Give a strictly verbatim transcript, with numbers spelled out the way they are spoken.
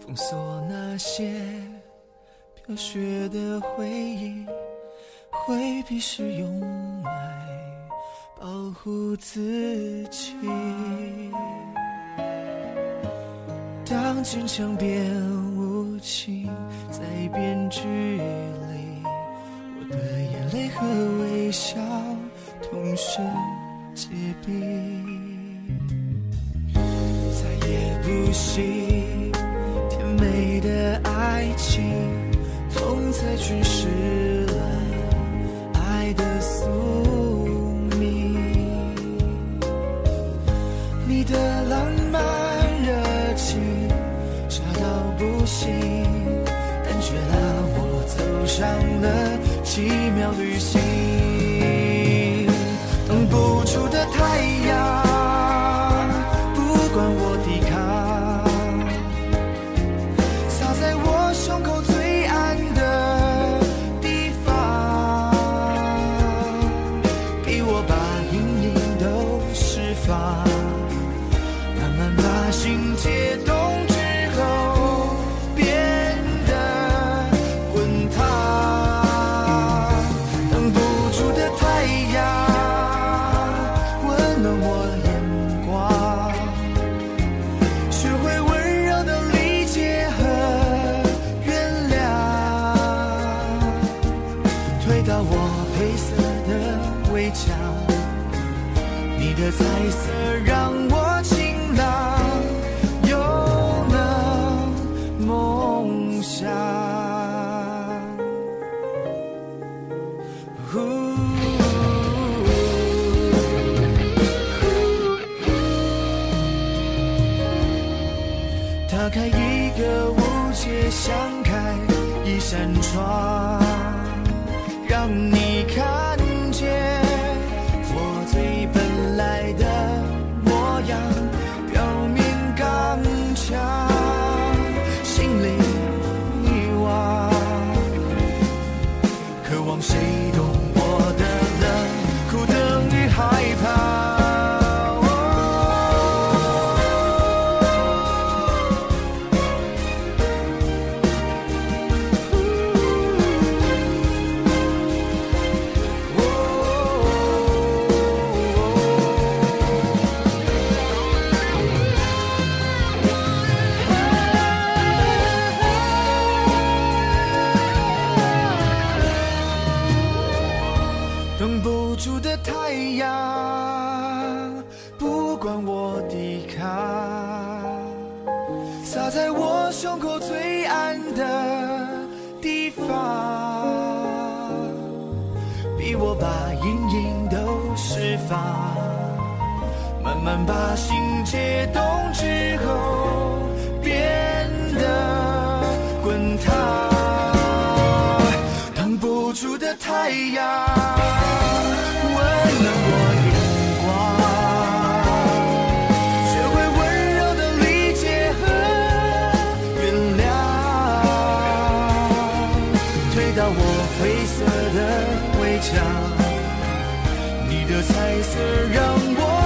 封锁那些飘雪的回忆，回避是用来保护自己。当坚强变无情，在变距离，我的眼泪和微笑同时结冰。再也不信甜美的爱情，痛才诠释了爱的宿命。你的浪漫热情傻到不行，感觉了我走上了奇妙旅行。挡不住的太阳，不管我抵抗，洒在我胸口最暗的地方，逼我把阴影都释放，慢慢把心解冻之后变得滚烫。挡不住的太阳温暖我眼光，学会温柔的理解和原谅，推倒我黑色的围墙，你的彩色让我晴朗，有了梦想。打开一个无界，想开一扇窗，让你看见我最本来的模样，表面刚强，心里遗忘，渴望谁懂我的冷酷等与害怕。挡不住的太阳，不管我抵抗，洒在我胸口最暗的地方，逼我把阴影都释放，慢慢把心解冻之后变得滚烫。挡不住的太阳温暖我眼光，学会温柔的理解和原谅，推倒我灰色的围墙，你的彩色让我